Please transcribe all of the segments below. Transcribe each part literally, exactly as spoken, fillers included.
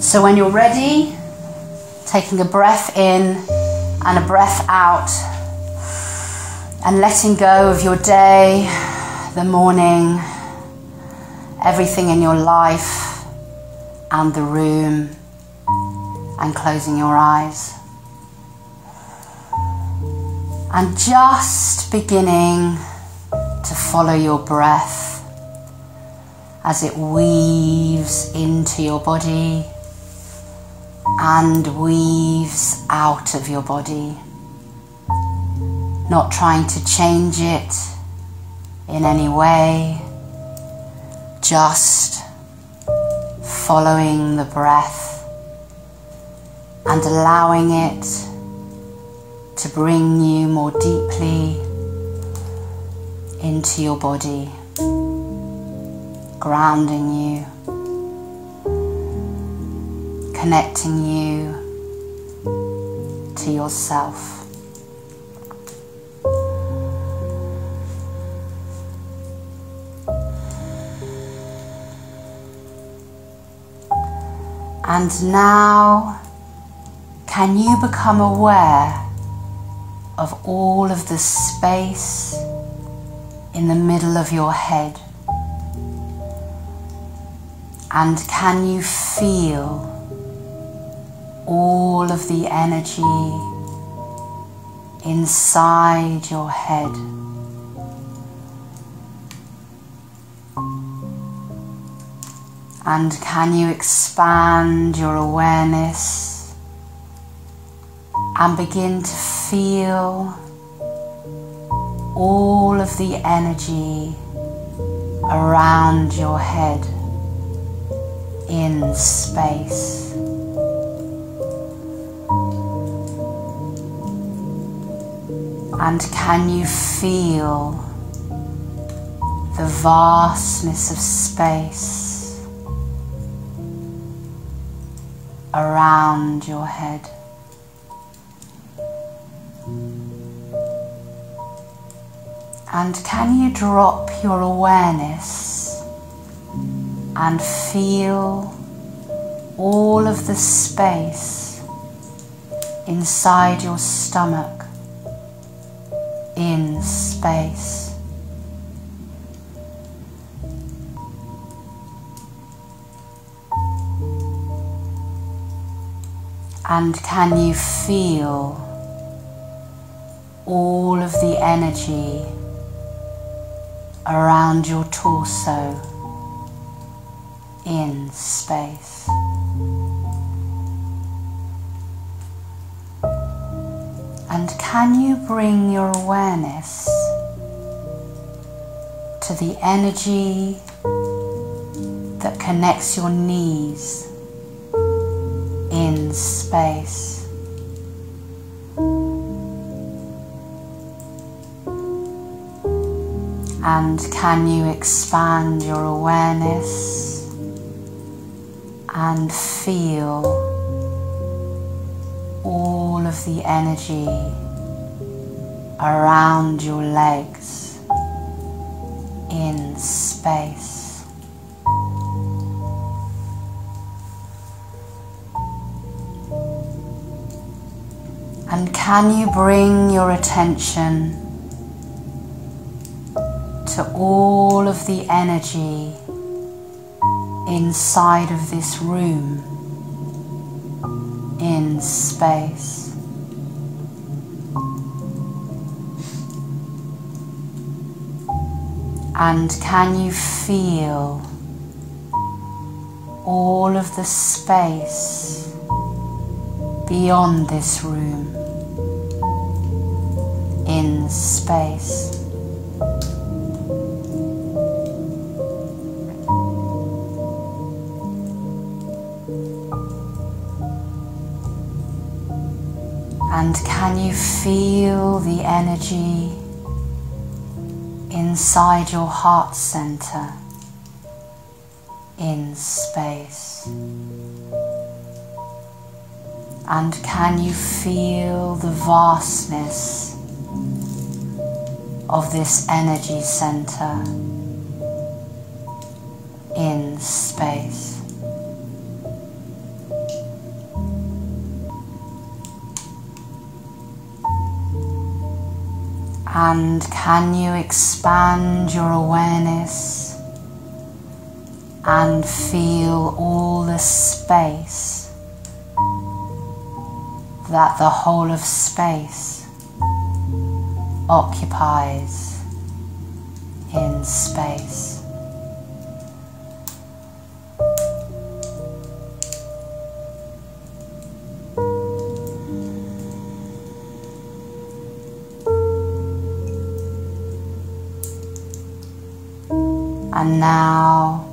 So when you're ready, taking a breath in and a breath out, and letting go of your day, the morning, everything in your life and the room, and closing your eyes. And just beginning to follow your breath as it weaves into your body and weaves out of your body. Not trying to change it in any way, just following the breath and allowing it to bring you more deeply into your body, grounding you, connecting you to yourself. And now, can you become aware of all of the space in the middle of your head? And can you feel all of the energy inside your head? And can you expand your awareness and begin to feel all of the energy around your head in space? And can you feel the vastness of space around your head? And can you drop your awareness and feel all of the space inside your stomach in space? And can you feel all of the energy around your torso in space? And can you bring your awareness to the energy that connects your knees in space? And can you expand your awareness and feel all of the energy around your legs in space? And can you bring your attention to all of the energy inside of this room in space? And can you feel all of the space beyond this room in space? And can you feel the energy inside your heart center in space? And can you feel the vastness of this energy center in space? And can you expand your awareness and feel all the space that the whole of space occupies in space? And now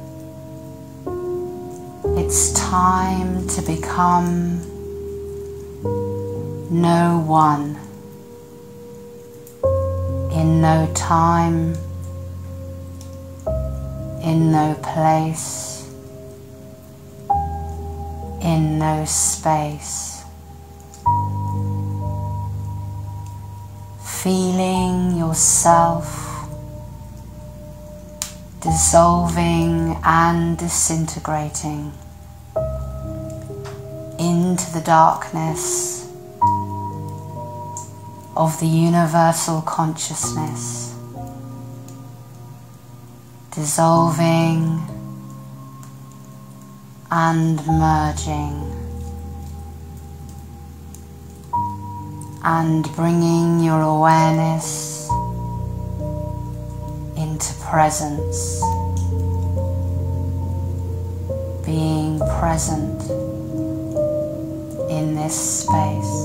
it's time to become no one, in no time, in no place, in no space. Feeling yourself dissolving and disintegrating into the darkness of the universal consciousness, dissolving and merging, and bringing your awareness into presence, being present in this space.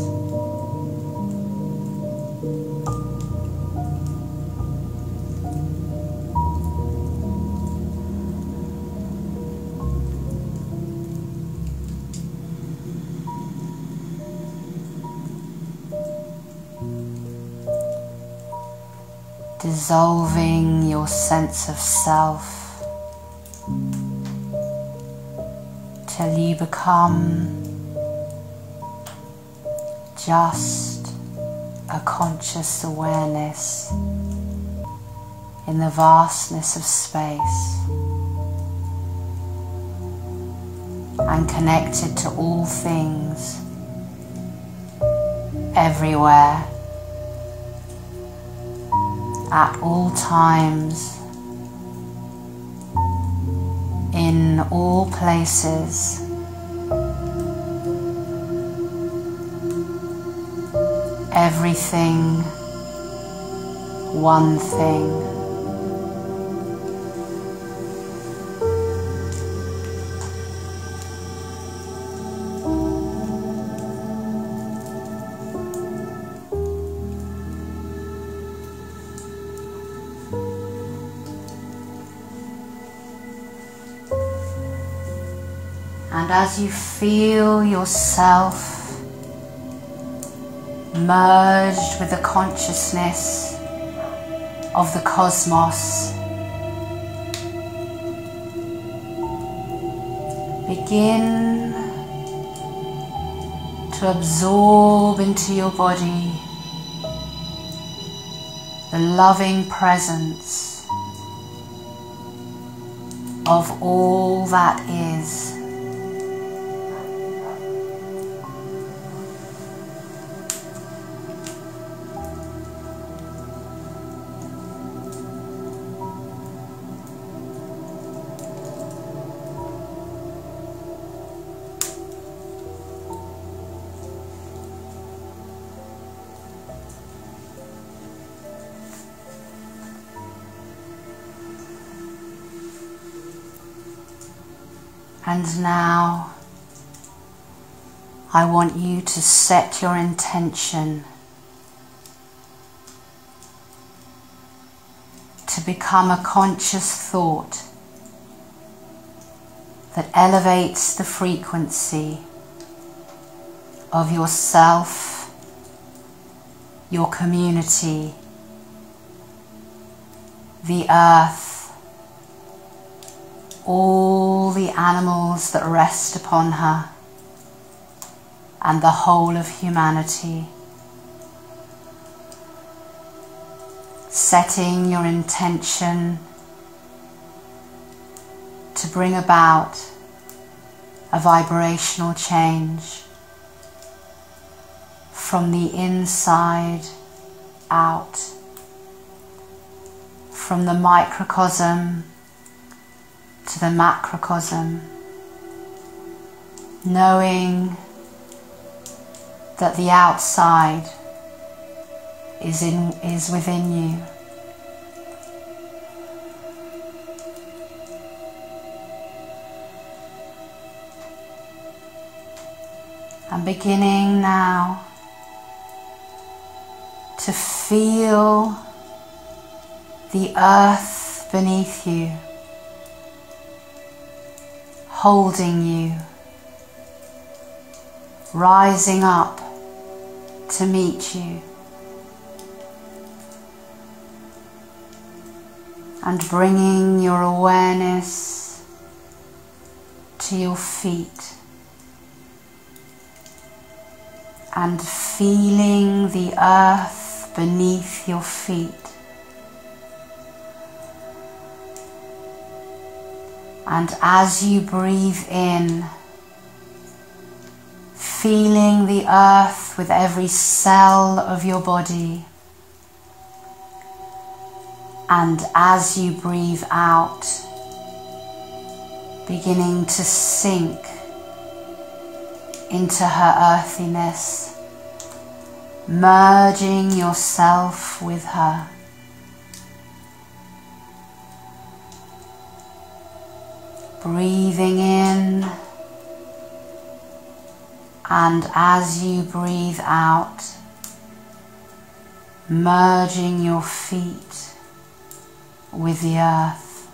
Dissolving your sense of self till you become just a conscious awareness in the vastness of space and connected to all things everywhere, at all times, in all places, everything, one thing. And as you feel yourself merged with the consciousness of the cosmos, begin to absorb into your body the loving presence of all that is. And now I want you to set your intention to become a conscious thought that elevates the frequency of yourself, your community, the earth, all the animals that rest upon her, and the whole of humanity. Setting your intention to bring about a vibrational change from the inside out. from the microcosm to the macrocosm, knowing that the outside is in is within you. And beginning now to feel the earth beneath you, holding you, rising up to meet you, and bringing your awareness to your feet and feeling the earth beneath your feet. And as you breathe in, feeling the earth with every cell of your body, and as you breathe out, beginning to sink into her earthiness, merging yourself with her. Breathing in, and as you breathe out, merging your feet with the earth,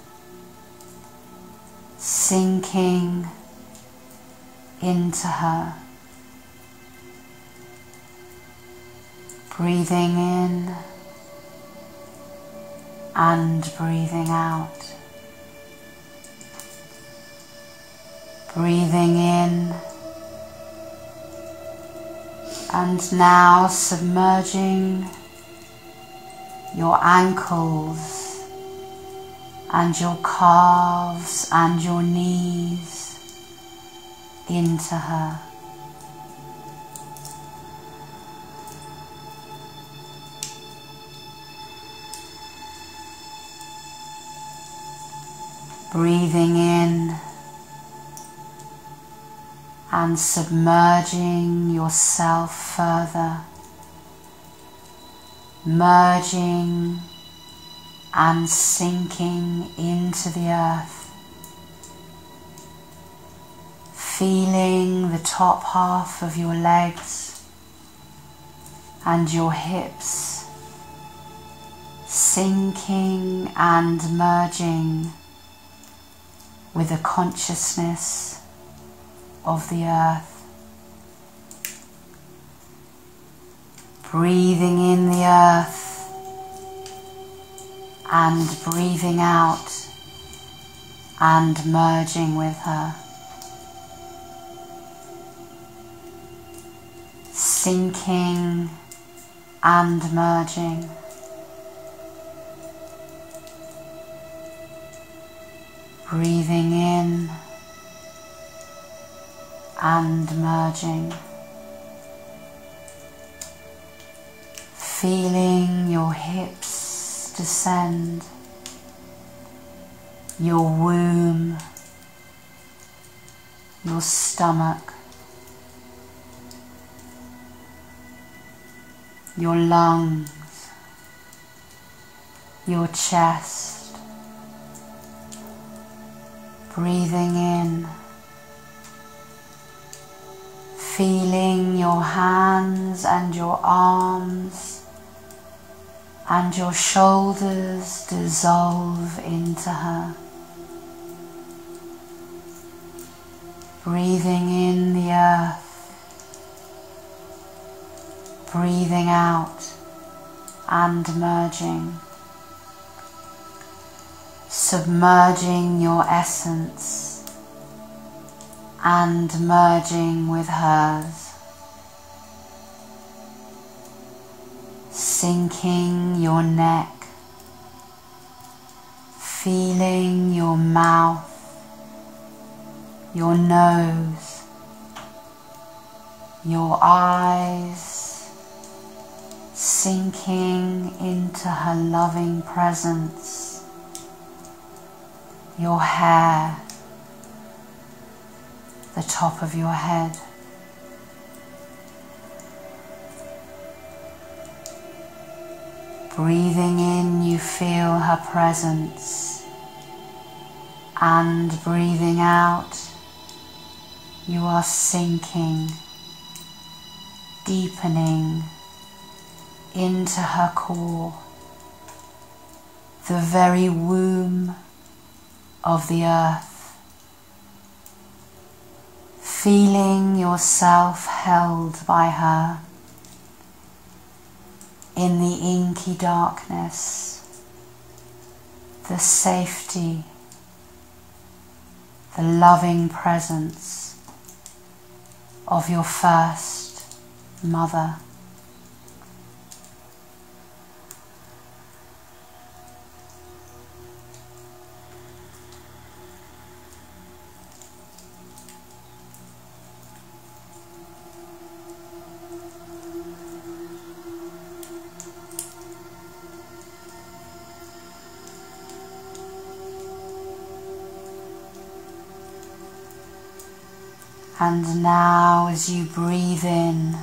sinking into her. Breathing in and breathing out. Breathing in and now submerging your ankles and your calves and your knees into her. Breathing in and submerging yourself further, merging and sinking into the earth, feeling the top half of your legs and your hips sinking and merging with the consciousness of the earth. Breathing in the earth and breathing out and merging with her. Sinking and merging. Breathing in and merging. Feeling your hips descend, your womb, your stomach, your lungs, your chest. Breathing in, feeling your hands and your arms and your shoulders dissolve into her. Breathing in the earth, breathing out and merging, submerging your essence and merging with hers, sinking your neck, feeling your mouth, your nose, your eyes, sinking into her loving presence, your hair, the top of your head. Breathing in, you feel her presence, and breathing out, you are sinking, deepening into her core, the very womb of the earth, feeling yourself held by her in the inky darkness, the safety, the loving presence of your first mother. And now as you breathe in,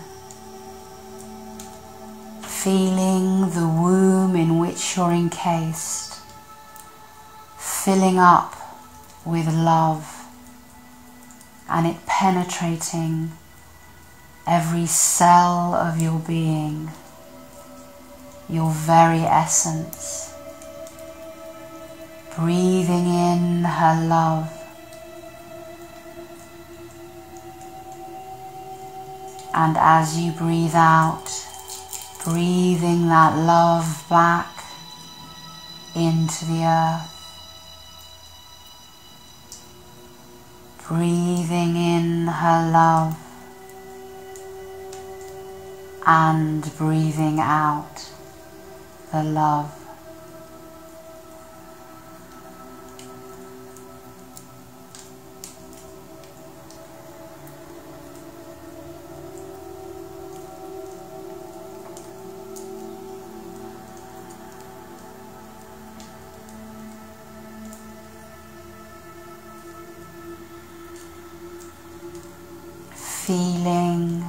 feeling the womb in which you're encased, filling up with love and it penetrating every cell of your being, your very essence, breathing in her love, and as you breathe out, breathing that love back into the earth. Breathing in her love and breathing out the love. Feeling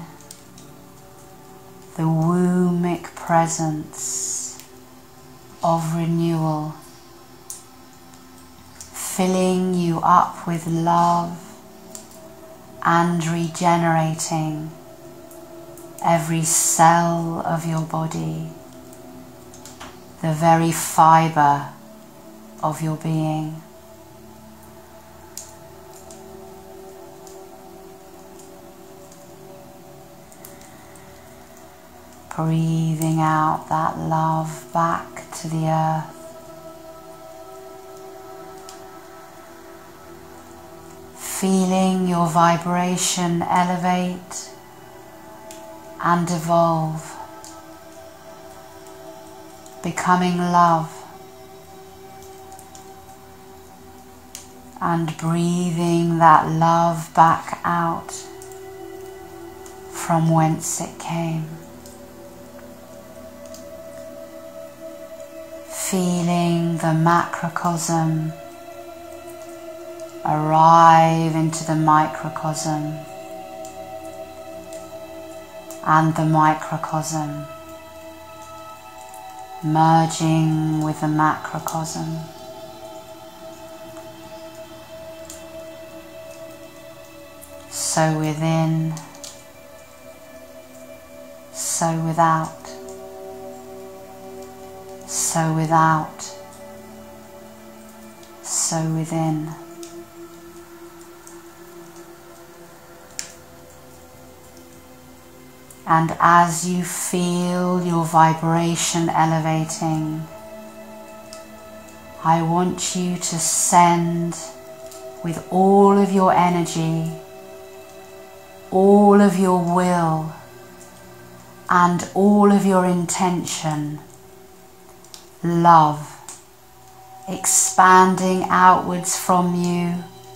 the wombic presence of renewal, filling you up with love and regenerating every cell of your body, the very fibre of your being. Breathing out that love back to the earth. Feeling your vibration elevate and evolve, becoming love, and breathing that love back out from whence it came. Feeling the macrocosm arrive into the microcosm, and the microcosm merging with the macrocosm. So within, so without. So without, so within. And as you feel your vibration elevating, I want you to send with all of your energy, all of your will, and all of your intention, love expanding outwards from you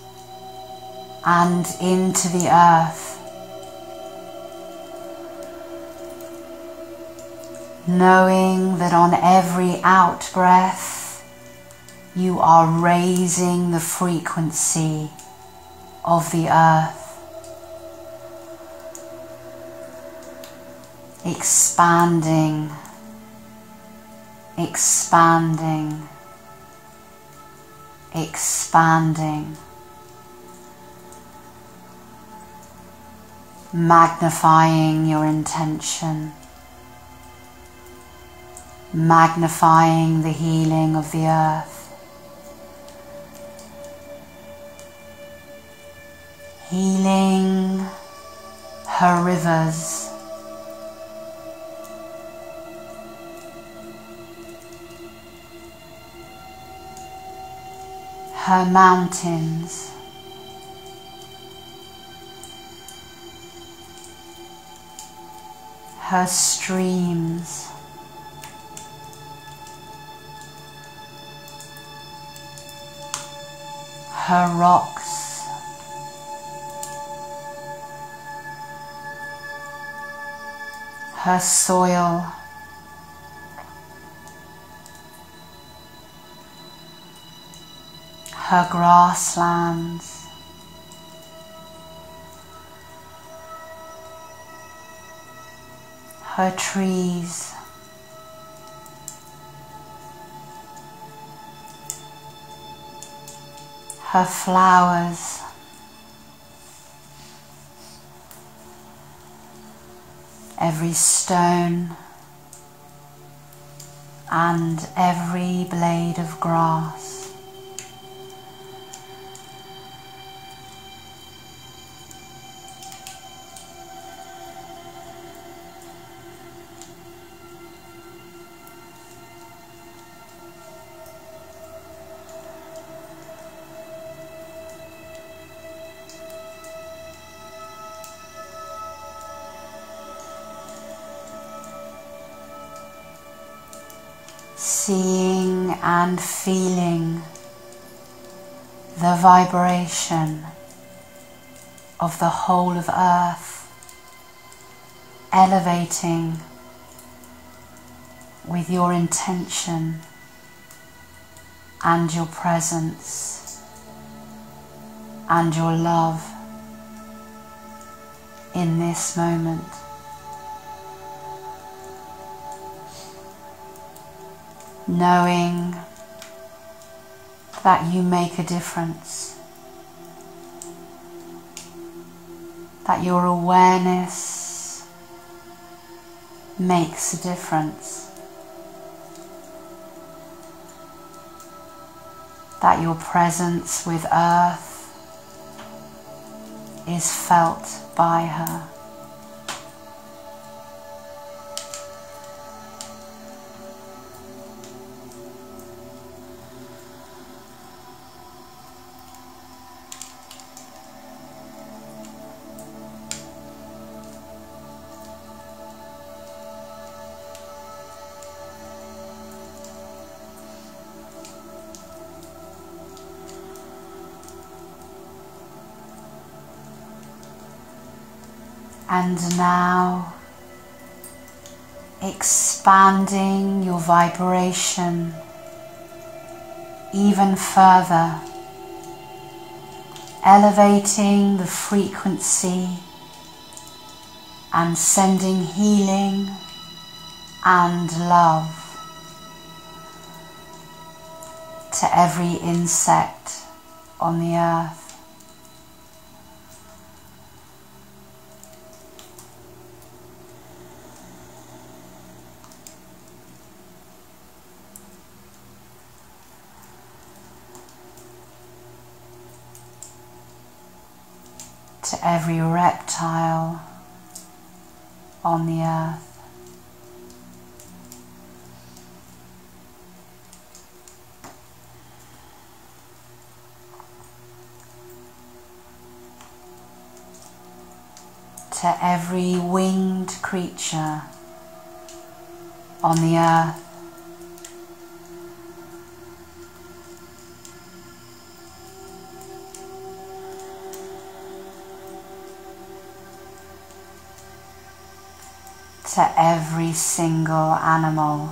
and into the earth. knowing that on every out breath you are raising the frequency of the earth, expanding, expanding, expanding, magnifying your intention, magnifying the healing of the earth, healing her rivers, her mountains, her streams, her rocks, her soil, her grasslands, her trees, her flowers, every stone and every blade of grass. Seeing and feeling the vibration of the whole of earth elevating with your intention and your presence and your love in this moment. Knowing that you make a difference, that your awareness makes a difference, that your presence with earth is felt by her. And now expanding your vibration even further, elevating the frequency and sending healing and love to every insect on the earth. To every reptile on the earth. To every winged creature on the earth. to every single animal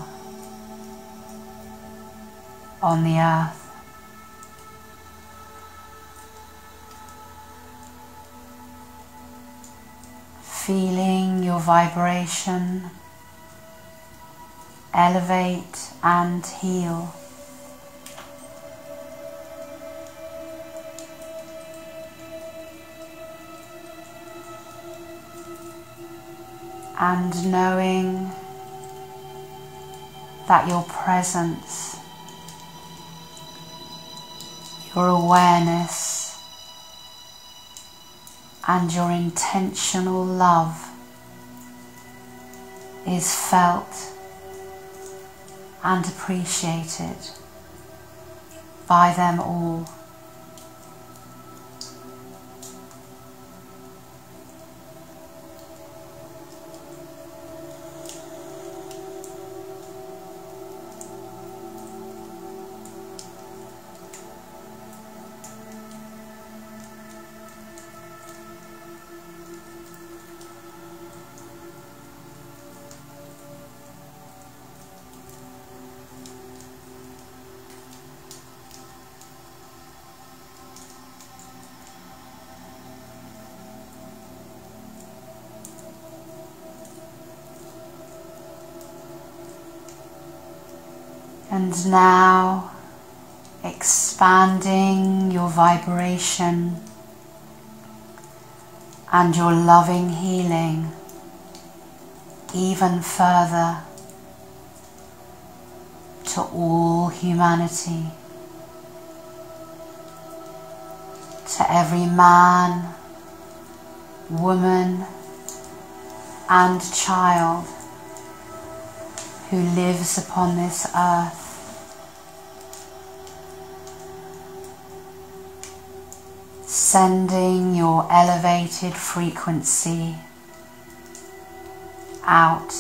on the earth. Feeling your vibration elevate and heal. And knowing that your presence, your awareness, and your intentional love is felt and appreciated by them all. And now expanding your vibration and your loving healing even further to all humanity, to every man, woman, and child who lives upon this earth. Sending your elevated frequency out,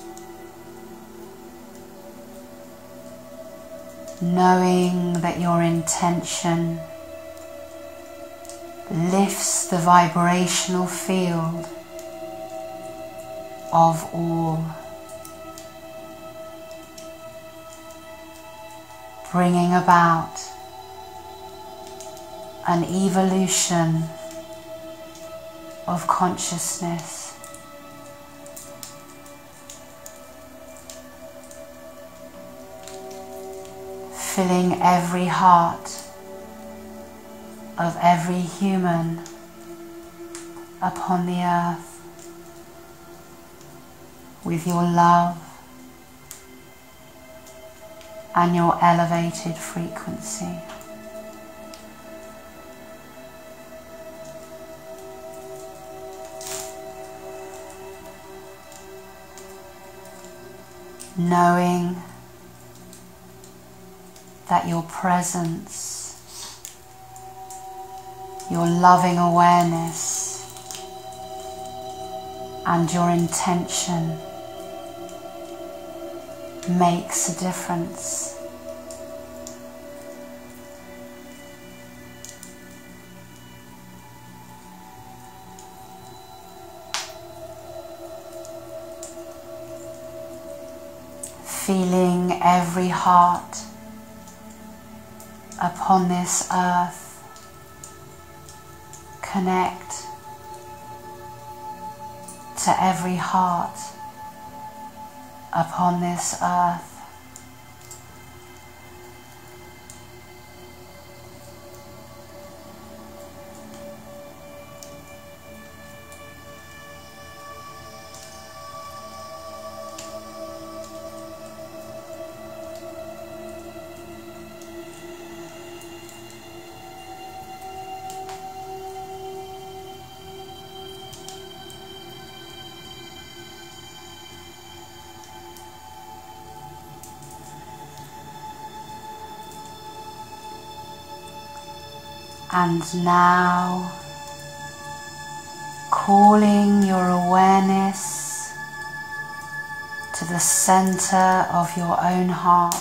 knowing that your intention lifts the vibrational field of all, bringing about an evolution of consciousness. Filling every heart of every human upon the earth with your love and your elevated frequency. Knowing that your presence, your loving awareness, and your intention makes a difference. Feeling every heart upon this earth connect to every heart upon this earth. And now, calling your awareness to the center of your own heart,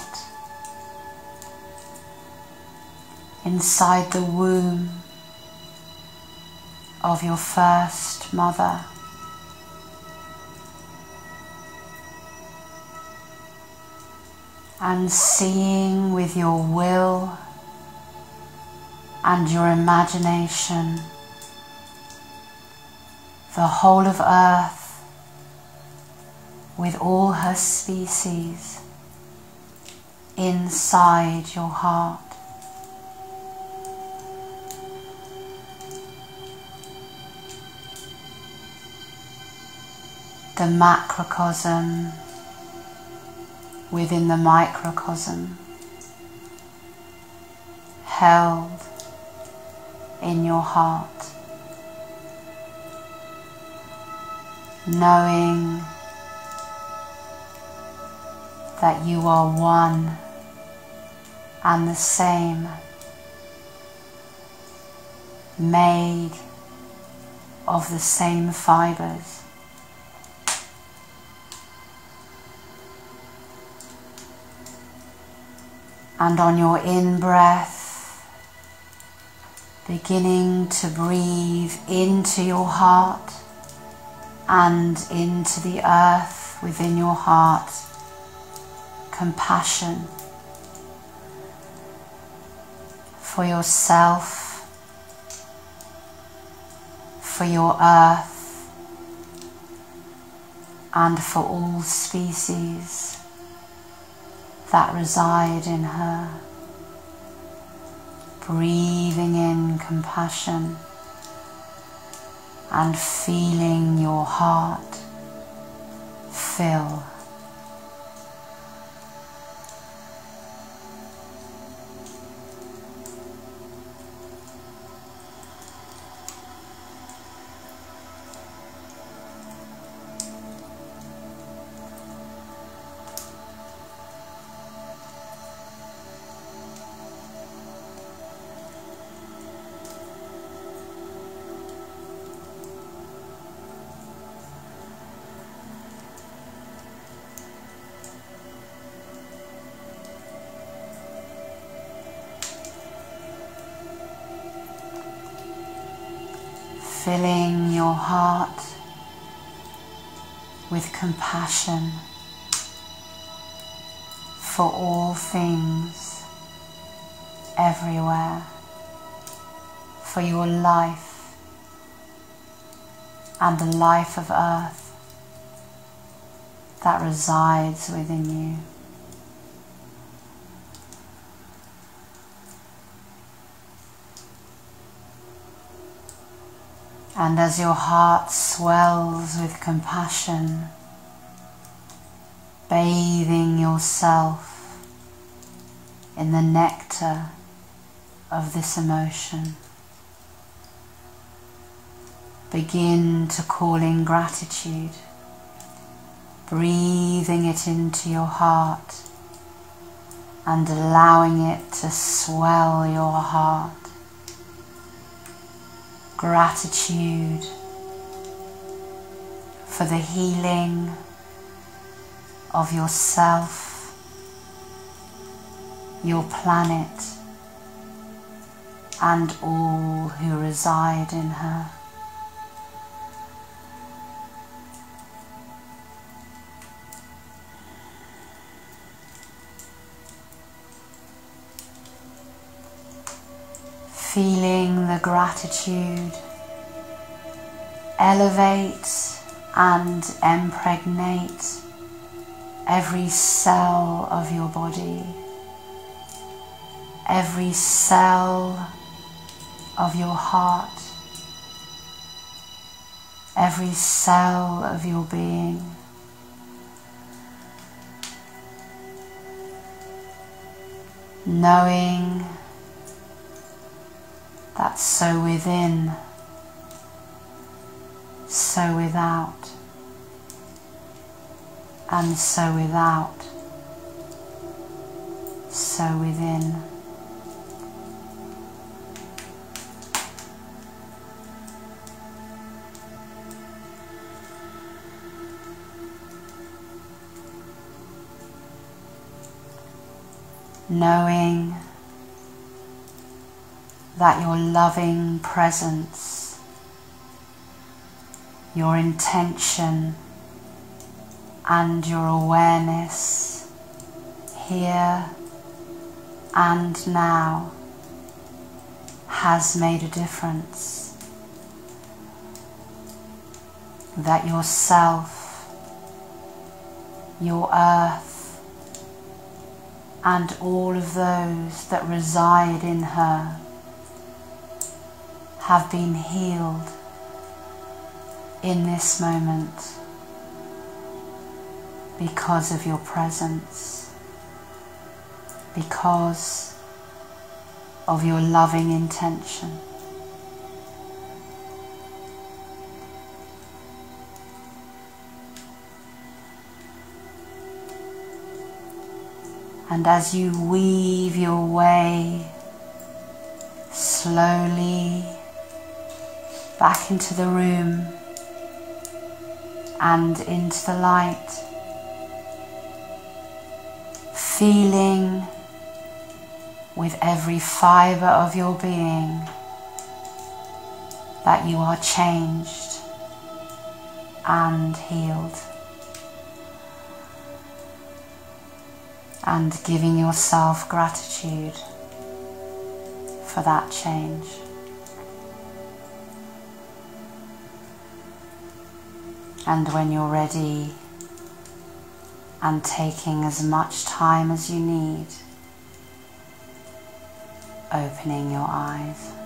inside the womb of your first mother. and seeing with your will and your imagination the whole of Earth with all her species inside your heart. The macrocosm within the microcosm, held in your heart, knowing that you are one and the same, made of the same fibers. And on your in-breath, beginning to breathe into your heart and into the earth within your heart, compassion for yourself, for your earth, and for all species that reside in her. Breathing in compassion and feeling your heart fill. Filling your heart with compassion for all things, everywhere, for your life and the life of Earth that resides within you. And as your heart swells with compassion, bathing yourself in the nectar of this emotion, begin to call in gratitude, breathing it into your heart and allowing it to swell your heart. Gratitude for the healing of yourself, your planet, and all who reside in her. Feeling the gratitude elevate and impregnate every cell of your body, every cell of your heart, every cell of your being. Knowing that so within, so without, and so without, so within. Knowing that your loving presence, your intention and your awareness here and now has made a difference. That yourself, your earth, and all of those that reside in her have been healed in this moment because of your presence, because of your loving intention. And as you weave your way slowly back into the room and into the light, feeling with every fibre of your being that you are changed and healed, and giving yourself gratitude for that change. And when you're ready and taking as much time as you need, opening your eyes.